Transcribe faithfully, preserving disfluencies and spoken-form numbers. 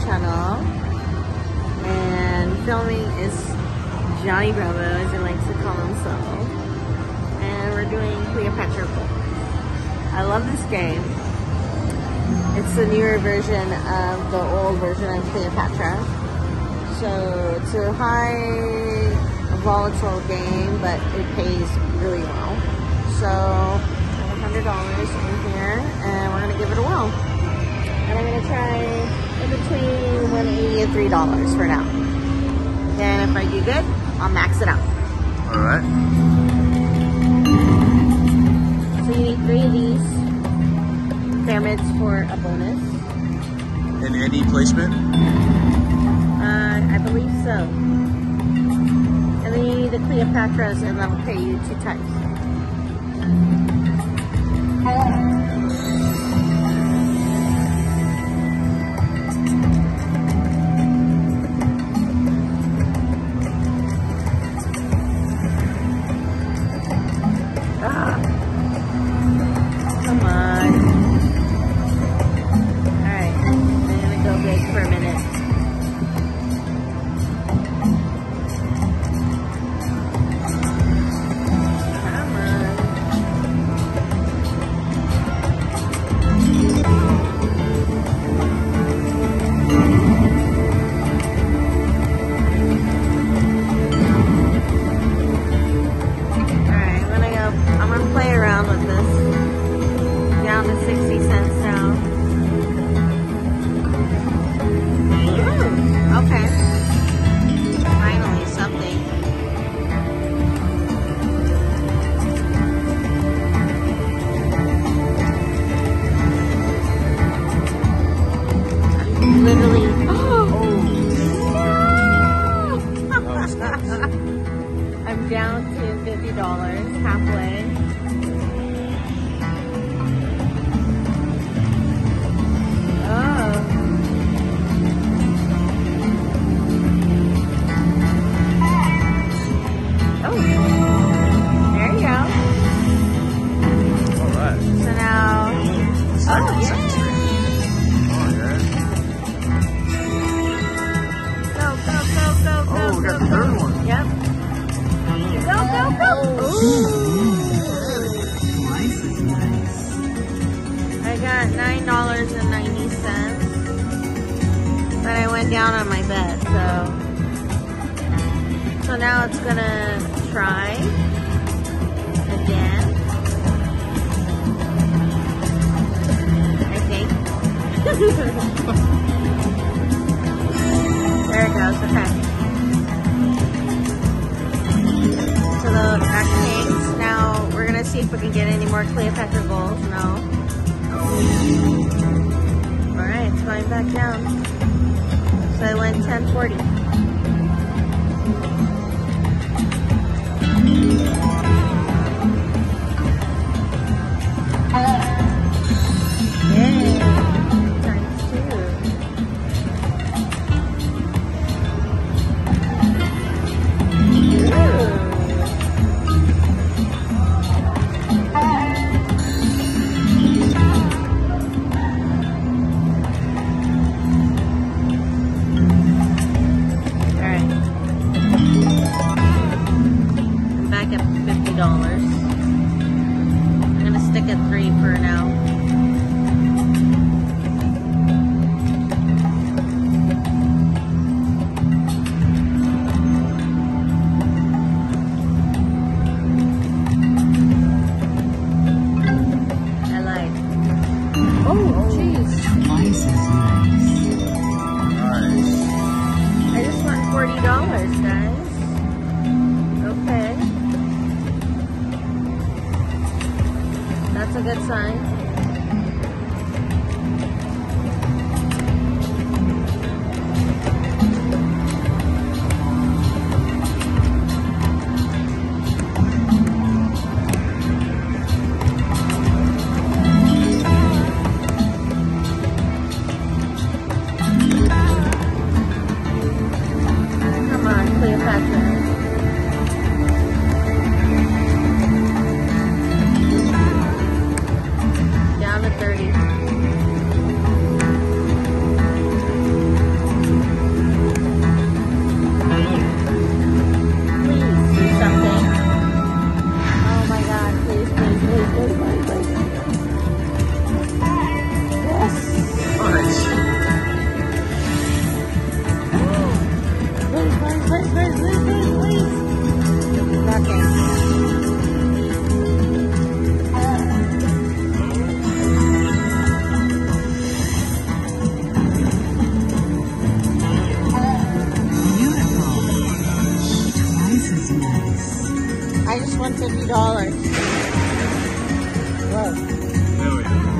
channel. And filming is Johnny Bravo, as he likes to call himself. And we're doing Cleopatra. I love this game. It's the newer version of the old version of Cleopatra. So it's a high volatile game, but it pays really well. So I have one hundred dollars in here, and we're gonna give it a whirl. And I'm gonna try in between one eighty and three dollars for now. Then if I do good, I'll max it out. All right. So you need three of these pyramids for a bonus. In any placement? Uh, I believe so. And then you need the Cleopatras, and that'll pay you two times. Ah. Come on. Alright, I'm gonna go big for a minute. Literally. Oh, no! I'm down to fifty dollars, halfway. Oh. Oh. There you go. All right. So now. Oh, yeah. Oh, we got the third one. Yep. Go, go, go. Ooh. I got nine dollars and ninety cents. But I went down on my bet, so. So now it's gonna try again. I think. There it goes, okay. So the back kings. Now we're gonna see if we can get any more Cleopatra goals. No. Alright, it's going back down. So I went ten forty. Yay! Times two. dollars. I'm gonna stick at three for now. I like. Oh, jeez. Nice is nice. Nice. I just won forty dollars, guys. Okay. That's a good sign. Come on, Cleopatra. Whoa. There we go.